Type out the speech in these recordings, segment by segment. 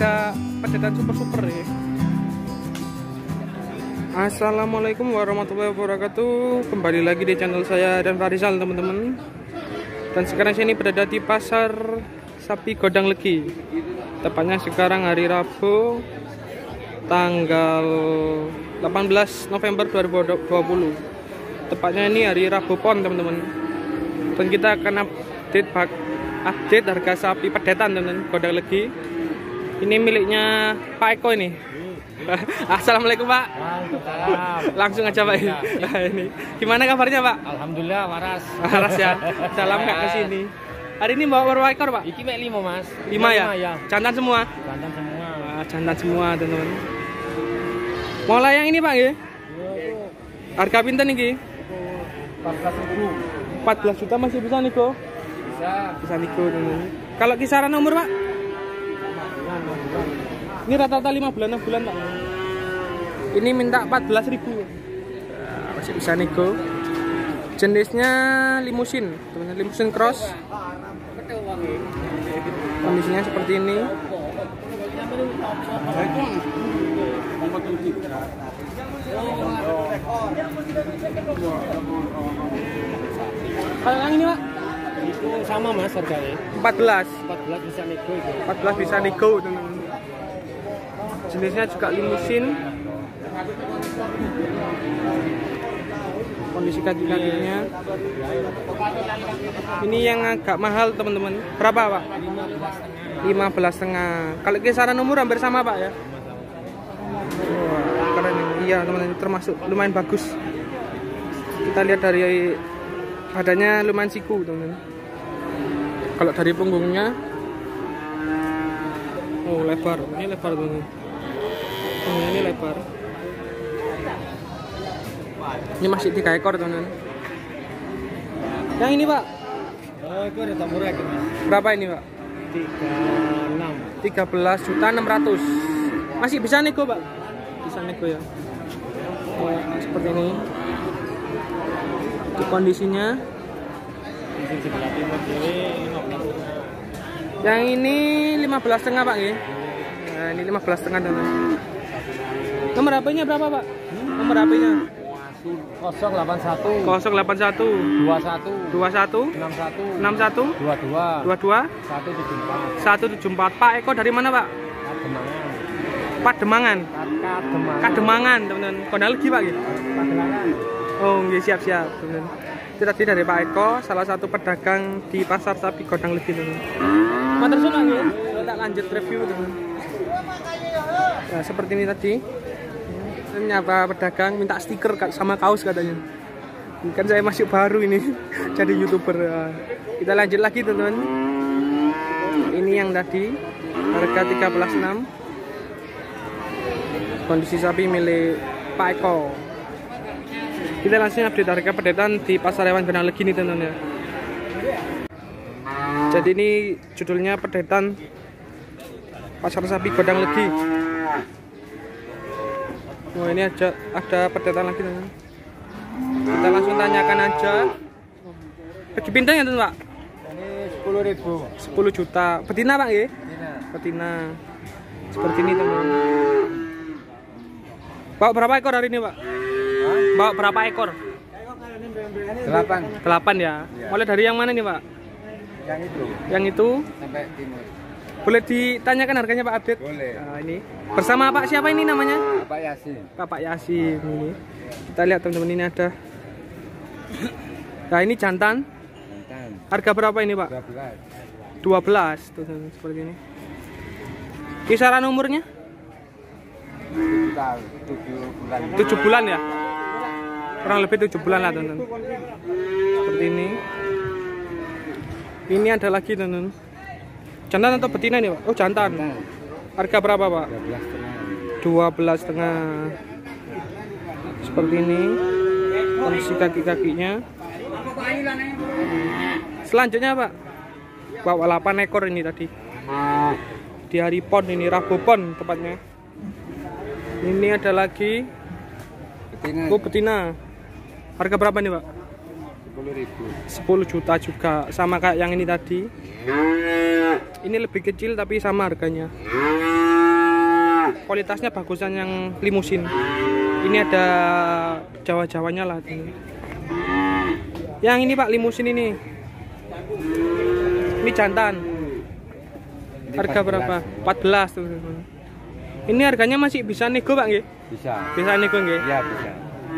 harga pedetan super ya. Assalamualaikum warahmatullahi wabarakatuh. Kembali lagi di channel saya dan Farizal, teman-teman. Dan sekarang saya ini berada di pasar sapi Godang Legi. Tepatnya sekarang hari Rabu tanggal 18 November 2020. Tepatnya ini hari Rabu Pon, teman-teman. Dan kita akan update harga sapi pedetan, teman-teman, Godang Legi. Ini miliknya Pak Eko ini. Assalamualaikum, Pak. Langsung aja, Pak. Ini gimana kabarnya, Pak? Alhamdulillah waras. Waras ya. Salam Kak ke sini. Hari ini bawa berapa ekor, Pak? Iki mek 5, Mas. 5 ya? Jantan semua. Jantan semua. Jantan semua, teman-teman. Mau layang ini, Pak, ya? Harga pinten iki? 14.000. 14 juta masih bisa nego? Bisa nego, teman-teman. Kalau kisaran umur, Pak? Ini rata-rata 5 bulan, 6 bulan, Pak. Ini minta 14.000. Masih bisa nego. Jenisnya limusin, teman-teman, limusin cross. Kondisinya seperti ini. Kalau yang ini, Pak? Itu sama, Mas, harganya. 14 bisa nego itu. 14 bisa nego, teman-teman. Jenisnya juga limusin. Kondisi kaki-kakinya. Ini yang agak mahal, teman-teman. Berapa, Pak? 15,5. Kalau kisaran umur hampir sama, Pak, ya? Wah, keren ini. Iya, teman-teman, termasuk lumayan bagus. Kita lihat dari badannya lumayan siku, teman-teman. Kalau dari punggungnya, oh, lebar. Ini lebar, teman-teman. Ini lebar. Ini masih 3 ekor, teman-teman. Yang ini, Pak? Oh, itu ada murah gitu, Mas. Berapa ini, Pak? 13.600.000. Masih bisa nego, Pak? Bisa nego ya. Oh, seperti ini. Itu kondisinya. Di sebelah timur kiri 15. Yang ini 15,5, Pak, ya? Nah, ini 15,5, teman-teman. Nomor HP-nya berapa, Pak? Nomor HP-nya 081 081 21 61 61 61 22 22 174. 174. Pak Eko dari mana, Pak? Pademangan. Kademangan, teman-teman. Godang Legi, Pak, ya? Oh, nggih, siap-siap, teman-teman. Itu tadi dari Pak Eko, salah satu pedagang di pasar sapi Godang Legi, teman-teman. Matur suwun, nggih. Kita lanjut review, teman-teman. Nah, seperti ini tadi. Ini apa, pedagang minta stiker sama kaos katanya. Kan saya masih baru ini jadi YouTuber. Kita lanjut lagi, teman-teman. Ini yang tadi harga 13,6. Kondisi sapi milik Pak Eko. Kita langsung update harga pedetan di pasar hewan Godang Legi nih, teman-teman, ya. Jadi ini judulnya pedetan pasar sapi Godang Legi. Oh, ini ada pedetan lagi, teman-teman. Kita langsung tanyakan aja. Bagi pinten ya, Pak? Ini 10.000. 10 juta. Betina, Pak, ya? Betina. Seperti ini, teman-teman. Bawa berapa ekor hari ini, Pak? Bawa berapa ekor? 8 ya. Mulai dari yang mana nih, Pak? Yang itu Sampai timur. boleh ditanyakan harganya, Pak, update? Boleh. Nah, ini bersama Pak siapa ini namanya? Pak Yasin. Pak Yasin ini. Kita lihat, teman-teman, ini ada. Nah, ini jantan. Harga berapa ini, Pak? 12, teman-teman, seperti ini. Kisaran umurnya? 7 bulan ya? Kurang lebih 7 bulan lah, teman-teman. Seperti ini. Ini ada lagi, teman-teman. Jantan atau betina ini, Pak? Oh, jantan. Harga berapa, Pak? 12,5. Seperti ini. Kondisi kaki-kakinya. Selanjutnya, Pak, bawa 8 ekor ini tadi. Di hari Pon ini, Rabu Pon tepatnya. Ini ada lagi. Oh, betina. Harga berapa nih, Pak? 10 juta juga, sama kayak yang ini tadi. Ini lebih kecil tapi sama harganya. kualitasnya bagusan yang limusin. Ini ada Jawa-Jawanya lah ini. Yang ini Pak, limusin ini. Ini jantan. Harga berapa? 14 tuh. Ini harganya masih bisa nego Pak nggih? Bisa. Bisa nego nggih? Iya, bisa.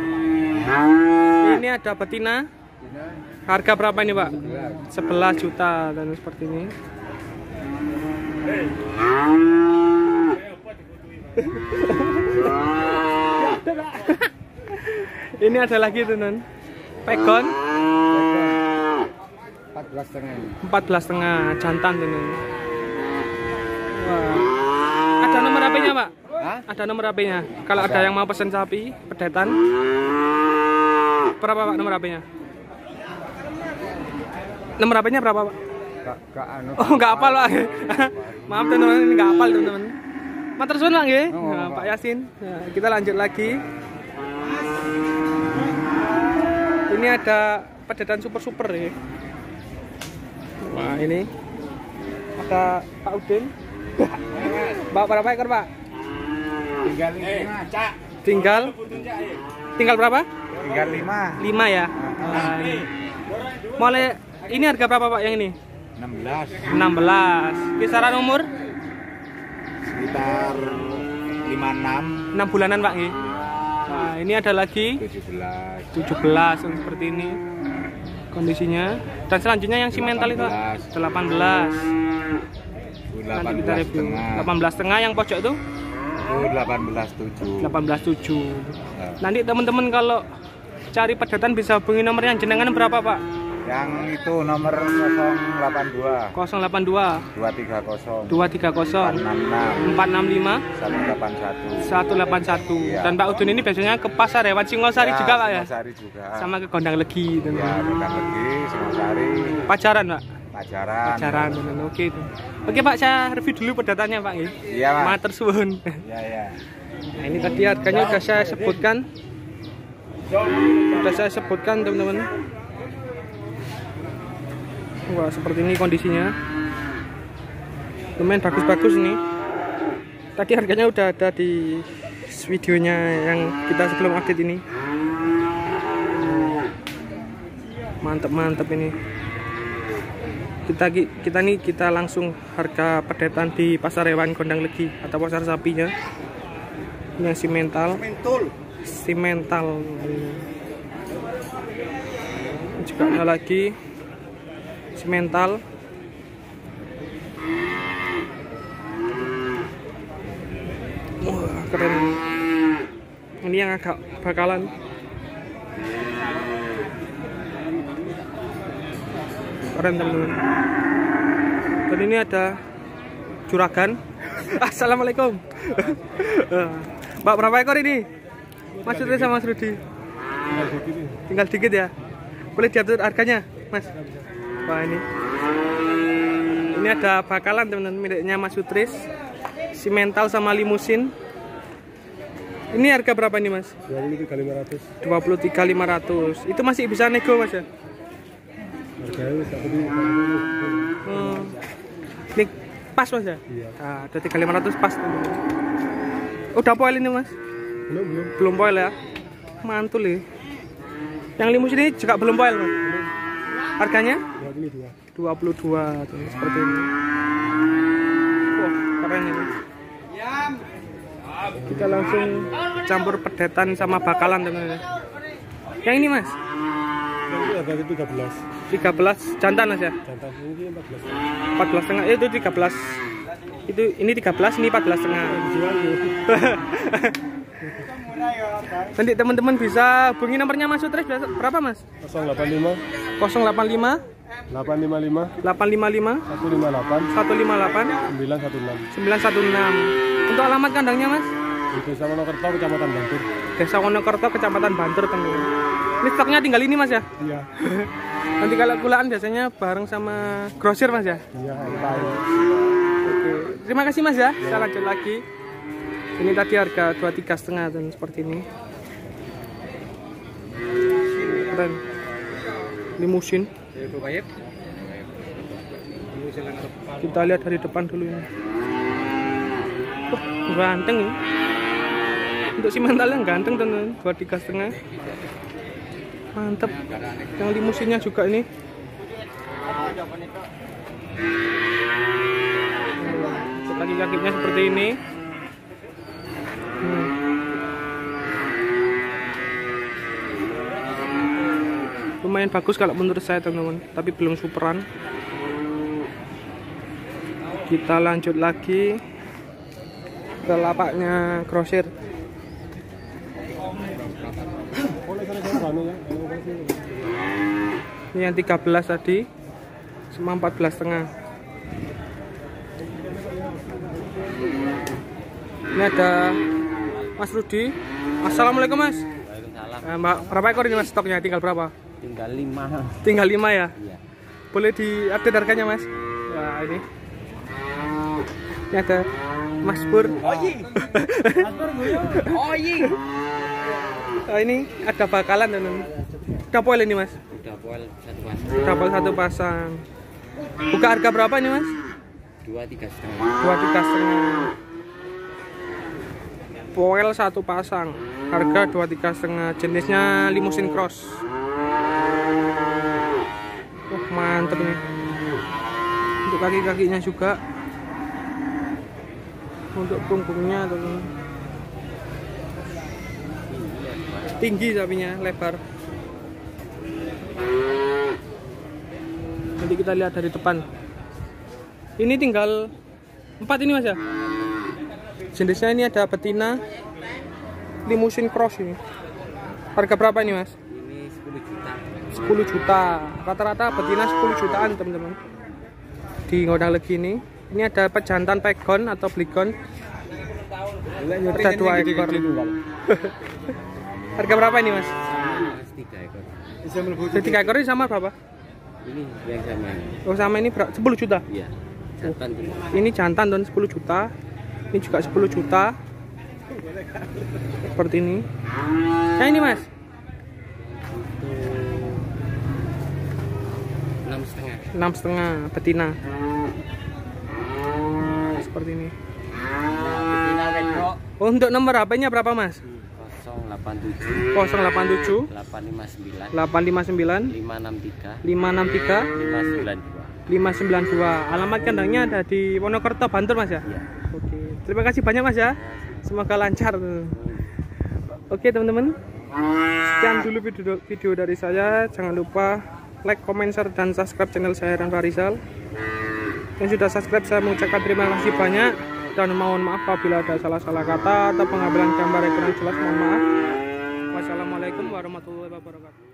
Ini ada betina. Harga berapa ini Pak? 11 juta dan seperti ini. Ini ada lagi tuh non. Pegon 14,5 jantan tuh non. Wah. Ada nomor HP-nya Pak? Hah? Ada nomor HP-nya. Kalau ada yang mau pesen sapi pedetan, berapa Pak nomor HP-nya? Nomor HP-nya berapa Pak? Oh nggak hafal Pak. Maaf teman-teman, ini nggak hafal teman-teman. Matur suwun Pak nggih. Nah, Pak Yasin. Nah, kita lanjut lagi. Ini ada pedetan super ya. Wah ini ada Pak Udin. Pak berapa ekor Pak? Tinggal berapa? Tinggal 5. 5 ya. Nah, ini. Mulai ini harga berapa Pak yang ini? 16. Kisaran umur? Sekitar 5-6. 6 bulanan Pak nggih. Nah, ini ada lagi 17 seperti ini kondisinya. Dan selanjutnya yang simental itu Pak 18. Nanti kita review 18,5 yang pojok itu 18,7. 18,7. Nanti teman-teman kalau cari pedetan bisa hubungi nomor yang jenengan berapa Pak? Yang itu nomor 082 082 230 230 465 181. 181. Ya. Dan Pak Udun ini biasanya ke pasar hewan Singosari Ya, juga Pak ya? Singosari juga. Sama ke Gondang Legi Ya, Gondang Legi, Singosari. Pacaran Pak? Pacaran. Oke itu. Oke Pak, saya review dulu pedetannya Pak ya. Iya Pak. Matur suwun. Iya. Nah, ini tadi harganya sudah saya sebutkan. Teman-teman. Wah, seperti ini kondisinya. Lumayan bagus-bagus nih. Tadi harganya udah ada di videonya yang kita sebelum update ini. Mantap ini. Kita langsung harga pedetan di pasar hewan Gondang Legi atau pasar sapinya. Ini yang simental. Juga ada lagi simental. Wah, keren. Ini yang agak bakalan. Keren teman-teman. Dan ini ada juragan. Assalamualaikum. Mbak berapa ekor ini? Mas Rudi sama Mas Rudi. Tinggal dikit ya. Boleh diatur harganya, Mas? Wah ini. Ini ada bakalan teman-teman miliknya Mas Sutris. Simental sama limusin. Ini harga berapa nih Mas? 23.500. Itu masih bisa nego Mas ya? Ini pas Mas ya? Iya. Nah, ada 3.500 pas teman-teman. Udah poil ini Mas? Belum poil ya? Mantul ya. Yang limusin ini juga belum poil Mas? Harganya? 22 tuh, seperti ini. Wah, keren ini. Kita langsung campur pedetan sama bakalan teman-teman. Yang ini Mas? Ini harga 13. 13 jantan Mas ya? Jantan ini 14,5 14. itu 13. Ini 13, ini 14,5. Nanti teman-teman bisa hubungi nomornya Mas Sutris berapa Mas? 085 085 855 855 158 158 916. 916. Untuk alamat kandangnya Mas? Di Desa Wonokerto, Kecamatan Bantur. Desa Wonokerto, Kecamatan Bantur teman-teman. Ini stoknya tinggal ini Mas ya? Iya. Nanti kalau pulaan biasanya bareng sama grosir Mas ya? Iya, Oke. Terima kasih Mas ya. Saya lanjut lagi. Ini tadi harga 23,5 dan seperti ini. Keren. Limusin. Kita lihat dari depan dulu ini. cukup ganteng ya. Untuk si mental yang ganteng teman-teman, 2,5. Mantep. Yang limusinnya juga ini. Kaki-kakinya seperti ini. Lumayan bagus kalau menurut saya teman-teman, tapi belum superan. Kita lanjut lagi ke lapaknya grosir. Ini yang 13 tadi sama 14,5. Ini ada Mas Rudi. Assalamualaikum Mas. Waalaikumsalam. Mbak, berapa ekor ini Mas stoknya? Tinggal berapa? Tinggal 5. Tinggal 5 ya? Iya. Boleh diupdate harganya Mas? Nah ini. Ini ada Mas Pur. Oh, ini ada bakalan teman. Udah poil ini Mas? Udah poil 1 pasang. Udah poil 1 pasang. Buka harga berapa ini Mas? 2,3,5. 2,3,5. Poil 1 pasang. Harga 2,3,5. Jenisnya limusin cross. Mantep nih. Untuk kaki-kakinya juga. Untuk punggungnya teman. Tinggi sapinya, lebar. Nanti kita lihat dari depan. Ini tinggal 4 ini Mas ya? Jenisnya ini ada betina limusin cross ini. Harga berapa ini Mas? Ini 10 juta. 10 juta. Rata-rata betina 10 jutaan teman-teman. Di Godang Legi ini. Ini ada pejantan pegon atau bligon. Ada 2 ekor. Harga berapa ini Mas? 3 ekor. Jadi 3 ekor ini sama berapa? Ini yang sama ini. Oh sama ini 10 juta? Iya. Jantan juga. Ini jantan dan 10 juta. Ini juga 10 juta. Seperti ini. Nah ini Mas? Itu 6,5. 6,5 betina. Seperti ini. Oh, untuk nomor HP-nya berapa Mas? 087 087 859 859 563 563 592. 592. Alamat kandangnya ada di Wonokerto, Bantul Mas ya? Iya. Oke. Terima kasih banyak Mas ya. Semoga lancar. Oke teman-teman. Sekian dulu video dari saya. Jangan lupa like, comment, share, dan subscribe channel saya dan Farizal. Yang sudah subscribe saya mengucapkan terima kasih banyak. Dan mohon maaf apabila ada salah-salah kata atau pengambilan gambar yang kurang jelas, mohon maaf. Wassalamualaikum warahmatullahi wabarakatuh.